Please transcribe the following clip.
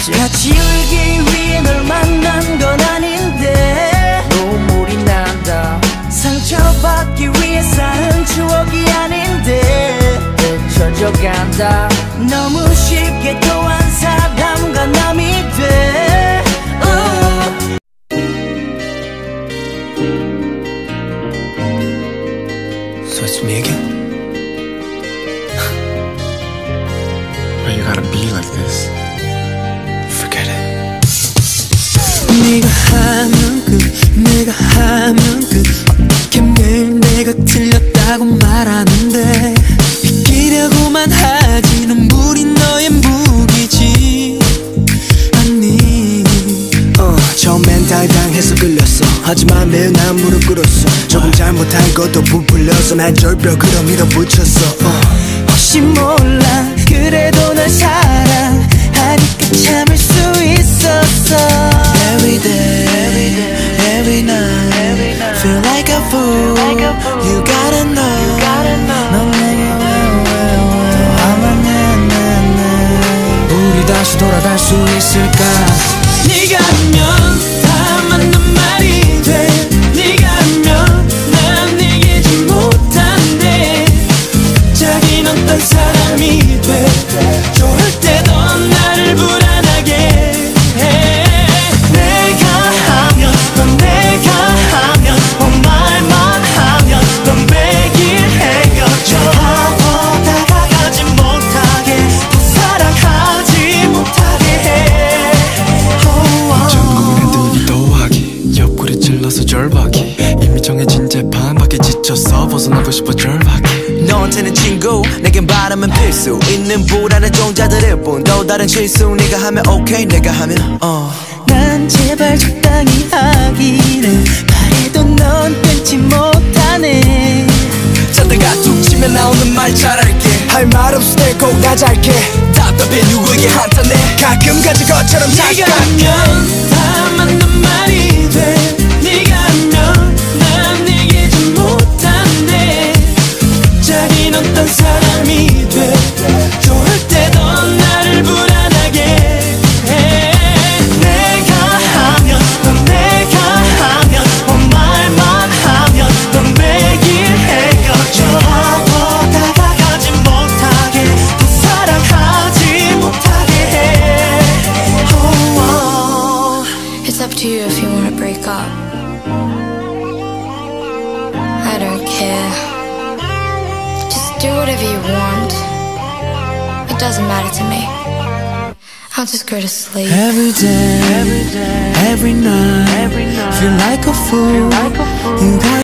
같이 울기 위해 널 만난 건 아닌데 눈물이 난다. 상처받기 위해 쌓은 추억이 아닌데 잊혀져 간다. 너무 쉽게 또 한 사람과 남이 돼. So it's me again? Why you gotta be like this? Forget it. 네가 하면 내가 하면 어떻게 매일 내가 틀렸다고 말하는데 비키려고만 하지 눈물이 너의 무기지 아니 처음엔 당당해서 끌렸어. 하지만 매일 난 무릎 꿇었어. 조금 잘못한 것도 부풀려서 날 절벽으로 밀어붙였어. 혹시 몰라 그래도 널 사랑하니까 참을 수 있었어. Every day, every night, feel like a fool. You gotta know, 넌 내게 또 하면 내 우리 다시 돌아갈 수 있을까? 네가 하면 다 맞는 말이 돼. 네가 하면 난 이기지 못한대. 자긴 어떤 사람이 돼. 좋을 때도 나를 불안하게 해. 내가 하면 넌 내가 하면 말만 하면 넌 매일 헤어져. 하고 다가가지 못하게 또 사랑하지 못하게 해. 전국에 더하기 옆구리 찔러서 절박이 이미 정해진 재판 밖에 지쳐서 벗어나고 싶어 절박이. 너한테는 친구 내겐 바람은 필수 있는 불안한 종자들일 뿐. 또 다른 실수 네가 하면 오케이 내가 하면 난 제발 적당히 하기를 바래도 넌 끊지 못하네. 찾다가 툭 치면 나오는 말 잘할게. 할 말 없을 때 꼭 나잘게. 답답해 누구에게 한탄해. 가끔 가진 것처럼 네가 하면 다 맞는 말이 돼. 네가 하면 난 이기지 못한대. 자긴 어떤 사람이 돼. 좋을 때도 나를 불안하게 해. 내가 하면 넌 내가 하면 말만 하면 넌 매일 헤어져. 하고 다가가지 못하게 또 사랑하지 못하게 해. It's up to you if you want to break up. I don't care. Just do whatever you want. It doesn't matter to me. I'll just go to sleep. Every day, every night, feel like a fool. You got